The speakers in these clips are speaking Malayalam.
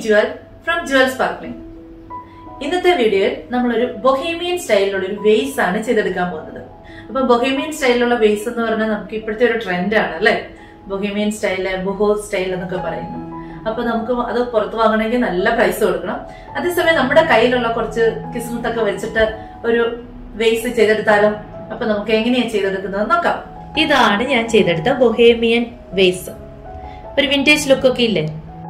Jewel from Jewel Sparkling. ഇന്നത്തെ വീഡിയോയിൽ നമ്മളൊരു ബൊഹേമിയൻ സ്റ്റൈലിലുള്ള ഒരു വേസ് ആണ് ചെയ്തെടുക്കാൻ പോകുന്നത്. അപ്പൊ ബൊഹേമിയൻ സ്റ്റൈലിലുള്ള വേസ് എന്ന് പറഞ്ഞാൽ നമുക്ക് ഇപ്പോഴത്തെ ഒരു ട്രെൻഡാണ് അല്ലെ, ബൊഹേമിയൻ സ്റ്റൈല്, ബൊഹോ സ്റ്റൈൽ എന്നൊക്കെ പറയുന്നത്. അപ്പൊ നമുക്ക് അത് പുറത്ത് വാങ്ങണമെങ്കിൽ നല്ല പ്രൈസ് കൊടുക്കണം. അതേസമയം നമ്മുടെ കയ്യിലുള്ള കുറച്ച് കിസ്മത്തൊക്കെ വെച്ചിട്ട് ഒരു വേസ് ചെയ്തെടുത്താലോ? അപ്പൊ നമുക്ക് എങ്ങനെയാ ചെയ്തെടുക്കുന്നത് നോക്കാം. ഇതാണ് ഞാൻ ചെയ്തെടുത്ത ബൊഹേമിയൻ വേസ്. ഒരു വിന്റേജ് ലുക്ക് ഒക്കെ ഇല്ലേ?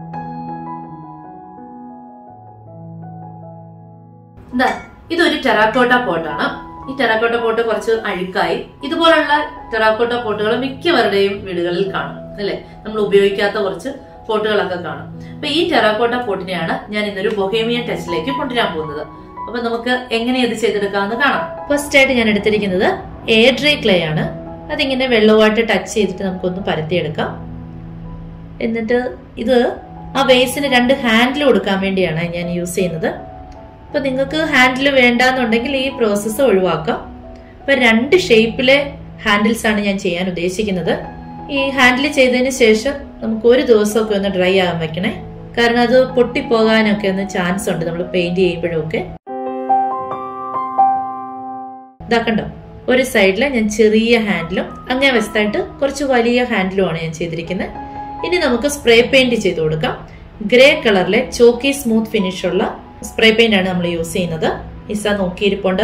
ഇതൊരു ടെറാക്കോട്ട പോട്ടാണ്. ഈ ടെറാക്കോട്ട പോട്ട് കുറച്ച് അഴുക്കായി. ഇതുപോലുള്ള ടെറാക്കോട്ട പോട്ടുകൾ മിക്കവരുടെയും വീടുകളിൽ കാണും അല്ലെ, നമ്മൾ ഉപയോഗിക്കാത്ത കുറച്ച് പോട്ടുകളൊക്കെ കാണും. അപ്പൊ ഈ ടെറാക്കോട്ട പോട്ടിനെയാണ് ഞാൻ ഇന്നൊരു ബൊഹേമിയൻ ടച്ചിലേക്ക് കൊണ്ടുവരാൻ പോകുന്നത്. അപ്പൊ നമുക്ക് എങ്ങനെ ഇത് ചെയ്തെടുക്കാമെന്ന് കാണാം. ഫസ്റ്റ് ആയിട്ട് ഞാൻ എടുത്തിരിക്കുന്നത് എയർ ഡ്രൈ ക്ലേ ആണ്. അതിങ്ങനെ വെള്ളവുമായിട്ട് ടച്ച് ചെയ്തിട്ട് നമുക്കൊന്ന് പരത്തിയെടുക്കാം. എന്നിട്ട് ഇത് ആ വേസിന് 2 ഹാൻഡിൽ കൊടുക്കാൻ വേണ്ടിയാണ് ഞാൻ യൂസ് ചെയ്യുന്നത്. അപ്പൊ നിങ്ങൾക്ക് ഹാൻഡിൽ വേണ്ടാന്നുണ്ടെങ്കിൽ ഈ പ്രോസസ്സ് ഒഴിവാക്കാം. അപ്പൊ 2 ഷേപ്പിലെ ഹാൻഡിൽസ് ആണ് ഞാൻ ചെയ്യാൻ ഉദ്ദേശിക്കുന്നത്. ഈ ഹാൻഡിൽ ചെയ്തതിന് ശേഷം നമുക്ക് ഒരു ദിവസമൊക്കെ ഒന്ന് ഡ്രൈ ആകാൻ വെക്കണേ, കാരണം അത് പൊട്ടിപ്പോകാനൊക്കെ ഒന്ന് ചാൻസ് ഉണ്ട് നമ്മൾ പെയിന്റ് ചെയ്യുമ്പോഴും ഒക്കെ. ഇതാക്കണ്ടോ, ഒരു സൈഡില് ഞാൻ ചെറിയ ഹാൻഡിലും അങ്ങേ വശത്തായിട്ട് കുറച്ച് വലിയ ഹാൻഡിലുമാണ് ഞാൻ ചെയ്തിരിക്കുന്നത്. ഇനി നമുക്ക് സ്പ്രേ പെയിന്റ് ചെയ്ത് കൊടുക്കാം. ഗ്രേ കളറിലെ ചോക്കി സ്മൂത്ത് ഫിനിഷ് ഉള്ള സ്പ്രേ പെയിന്റ് ആണ് നമ്മൾ യൂസ് ചെയ്യുന്നത്. ഇസ നോക്കിയിരിപ്പുണ്ട്.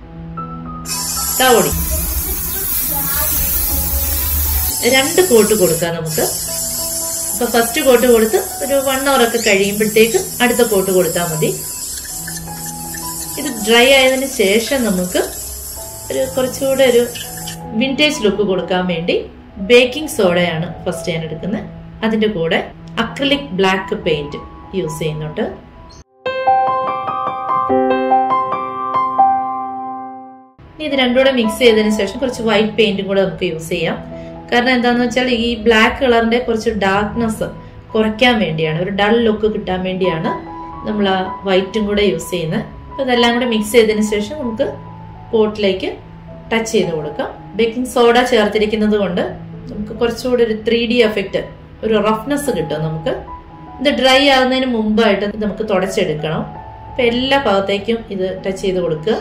ഓടി 2 കോട്ട് കൊടുക്കാം നമുക്ക്. അപ്പൊ ഫസ്റ്റ് കോട്ട് കൊടുത്ത് ഒരു 1 hour ഒക്കെ കഴിയുമ്പോഴത്തേക്ക് അടുത്ത കോട്ട് കൊടുത്താൽ മതി. ഇത് ഡ്രൈ ആയതിനു ശേഷം നമുക്ക് കുറച്ചുകൂടെ ഒരു വിന്റേജ് ലുക്ക് കൊടുക്കാൻ വേണ്ടി ബേക്കിംഗ് സോഡയാണ് ഫസ്റ്റ് ഞാൻ എടുക്കുന്നത്. അതിന്റെ കൂടെ അക്രിലിക് ബ്ലാക്ക് പെയിന്റ് യൂസ് ചെയ്യുന്നുണ്ട്. ഇനി ഇത് രണ്ടും കൂടെ മിക്സ് ചെയ്തതിനു ശേഷം കുറച്ച് വൈറ്റ് പെയിന്റും കൂടെ നമുക്ക് യൂസ് ചെയ്യാം. കാരണം എന്താന്ന് വെച്ചാൽ ഈ ബ്ലാക്ക് കളറിന്റെ കുറച്ച് ഡാർക്ക്നെസ് കുറയ്ക്കാൻ വേണ്ടിയാണ്, ഒരു ഡൾ ലുക്ക് കിട്ടാൻ വേണ്ടിയാണ് നമ്മൾ ആ വൈറ്റും കൂടെ യൂസ് ചെയ്യുന്നത്. അപ്പൊ ഇതെല്ലാം കൂടെ മിക്സ് ചെയ്തതിനു ശേഷം നമുക്ക് പോട്ടിലേക്ക് ടച്ച് ചെയ്ത് കൊടുക്കാം. ബേക്കിംഗ് സോഡ ചേർത്തിരിക്കുന്നത് കൊണ്ട് നമുക്ക് കുറച്ചുകൂടി ഒരു 3D എഫക്റ്റ്, ഒരു റഫ്നെസ് കിട്ടും നമുക്ക്. ഇത് ഡ്രൈ ആകുന്നതിന് മുമ്പായിട്ട് നമുക്ക് തുടച്ചെടുക്കണം. അപ്പൊ എല്ലാ ഭാഗത്തേക്കും ഇത് ടച്ച് ചെയ്ത് കൊടുക്കുക.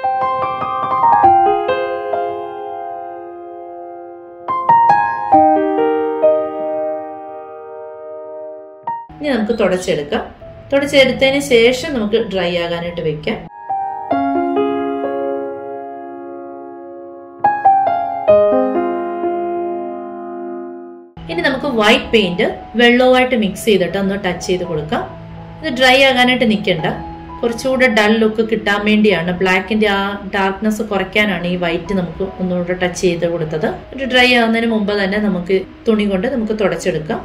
ഇനി നമുക്ക് തുടച്ചെടുക്കാം. തുടച്ചെടുത്തതിന് ശേഷം നമുക്ക് ഡ്രൈ ആകാനായിട്ട് വെക്കാം. ഇനി നമുക്ക് വൈറ്റ് പെയിന്റ് വെള്ളവുമായിട്ട് മിക്സ് ചെയ്തിട്ട് ഒന്ന് ടച്ച് ചെയ്ത് കൊടുക്കാം. ഇത് ഡ്രൈ ആകാനായിട്ട് നിൽക്കണ്ട, കുറച്ചുകൂടെ ഡൾ ലുക്ക് കിട്ടാൻ വേണ്ടിയാണ്, ബ്ലാക്കിന്റെ ആ ഡാർക്ക്നെസ് കുറയ്ക്കാനാണ് ഈ വൈറ്റ് നമുക്ക് ഒന്നുകൂടെ ടച്ച് ചെയ്ത് കൊടുത്തത്. ഒരു ഡ്രൈ ആവുന്നതിന് മുമ്പ് തന്നെ നമുക്ക് തുണി കൊണ്ട് നമുക്ക് തുടച്ചെടുക്കാം.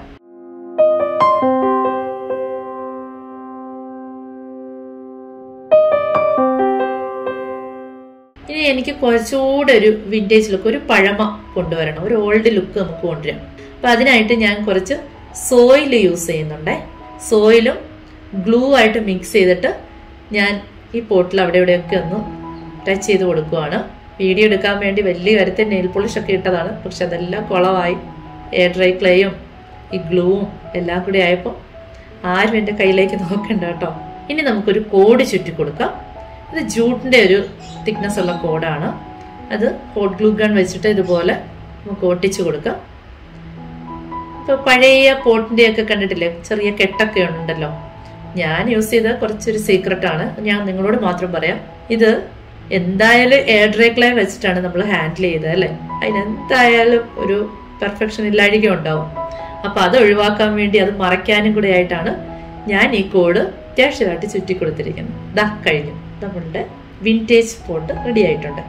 ഇനി എനിക്ക് കുറച്ചുകൂടെ ഒരു വിന്റേജ് ലുക്ക്, ഒരു പഴമ കൊണ്ടുവരണം, ഒരു ഓൾഡ് ലുക്ക് നമുക്ക് കൊണ്ടുവരാം. അപ്പൊ അതിനായിട്ട് ഞാൻ കുറച്ച് സോയിൽ യൂസ് ചെയ്യുന്നുണ്ട്. സോയിലും ഗ്ലൂ ആയിട്ട് മിക്സ് ചെയ്തിട്ട് ഞാൻ ഈ പോട്ടിൽ അവിടെ ഇവിടെയൊക്കെ ഒന്ന് ടച്ച് ചെയ്ത് കൊടുക്കുവാണ്. വീഡിയോ എടുക്കാൻ വേണ്ടി വലിയ കാര്യത്തിൽ നെയിൽ പോളിഷ് ഒക്കെ ഇട്ടതാണ്, പക്ഷെ അതെല്ലാം കുളമായി. എയർ ഡ്രൈ ക്ലേയും ഈ ഗ്ലൂവും എല്ലാം കൂടി ആയപ്പോൾ ആരും എൻ്റെ കയ്യിലേക്ക് നോക്കണ്ട കേട്ടോ. ഇനി നമുക്കൊരു കോഡ് ചുറ്റി കൊടുക്കാം. ഇത് ജൂട്ടിന്റെ ഒരു തിക്നെസ് ഉള്ള കോഡാണ്. അത് ഹോട്ട് ഗ്ലൂ ഗൺ വെച്ചിട്ട് ഇതുപോലെ നമുക്ക് ഒട്ടിച്ചു കൊടുക്കാം. ഇപ്പൊ പഴയ പോട്ടിന്റെ ഒക്കെ കണ്ടിട്ടില്ലേ, ചെറിയ കെട്ടൊക്കെ ഉണ്ടല്ലോ. ഞാൻ യൂസ് ചെയ്ത കുറച്ചൊരു സീക്രട്ട് ആണ്, ഞാൻ നിങ്ങളോട് മാത്രം പറയാം. ഇത് എന്തായാലും എയർ ഡ്രൈ ക്ലേ വെച്ചിട്ടാണ് നമ്മൾ ഹാൻഡിൽ ചെയ്തത് അല്ലെ, അതിനെന്തായാലും ഒരു പെർഫെക്ഷൻ ഇല്ലാഴിക ഉണ്ടാവും. അപ്പൊ അത് ഒഴിവാക്കാൻ വേണ്ടി, അത് മറയ്ക്കാനും കൂടെ ആയിട്ടാണ് ഞാൻ ഈ കോഡ് അത്യാവശ്യമായിട്ട് ചുറ്റി കൊടുത്തിരിക്കുന്നത്. ദാ കഴിഞ്ഞു, നമ്മളുടെ വിന്റേജ് പോട്ട് റെഡി ആയിട്ടുണ്ട്.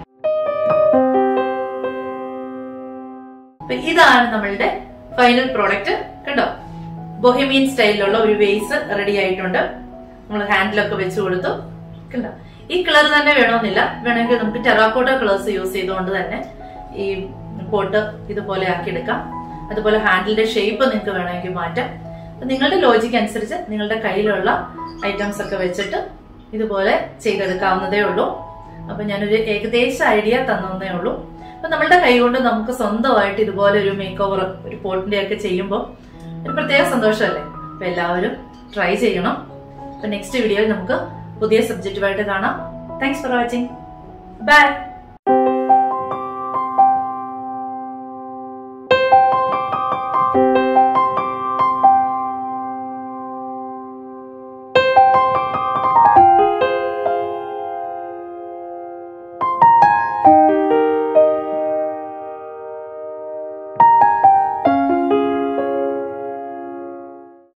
ഇതാണ് നമ്മളുടെ ഫൈനൽ പ്രോഡക്റ്റ്. കണ്ടോ, ബൊഹേമിയൻ സ്റ്റൈലിലുള്ള ഒരു വേസ് റെഡി ആയിട്ടുണ്ട്. നമ്മൾ ഹാൻഡിലൊക്കെ വെച്ച് കൊടുത്തു. കണ്ടോ, ഈ കളർ തന്നെ വേണമെന്നില്ല, വേണമെങ്കിൽ നമുക്ക് ടെറാക്കോട്ട കളേഴ്സ് യൂസ് ചെയ്തുകൊണ്ട് തന്നെ ഈ പോട്ട് ഇതുപോലെ ആക്കിയെടുക്കാം. അതുപോലെ ഹാൻഡിലിന്റെ ഷേപ്പ് നിങ്ങൾക്ക് വേണമെങ്കിൽ മാറ്റാം. നിങ്ങളുടെ ലോജിക്ക് അനുസരിച്ച് നിങ്ങളുടെ കയ്യിലുള്ള ഐറ്റംസ് ഒക്കെ വെച്ചിട്ട് ഇതുപോലെ ചെയ്തെടുക്കാവുന്നതേ ഉള്ളൂ. അപ്പൊ ഞാനൊരു ഏകദേശ ഐഡിയ തന്നേ ഉള്ളൂ. അപ്പൊ നമ്മളുടെ കൈ കൊണ്ട് നമുക്ക് സ്വന്തമായിട്ട് ഇതുപോലെ ഒരു മേക്ക് ഓവർ, ഒരു പോട്ടിന്റെ ഒക്കെ ചെയ്യുമ്പോൾ ഒരു പ്രത്യേക സന്തോഷമല്ലേ. അപ്പൊ എല്ലാവരും ട്രൈ ചെയ്യണം. അപ്പൊ നെക്സ്റ്റ് വീഡിയോയിൽ നമുക്ക് പുതിയ സബ്ജക്റ്റുമായിട്ട് കാണാം. Thanks for watching. ബൈ.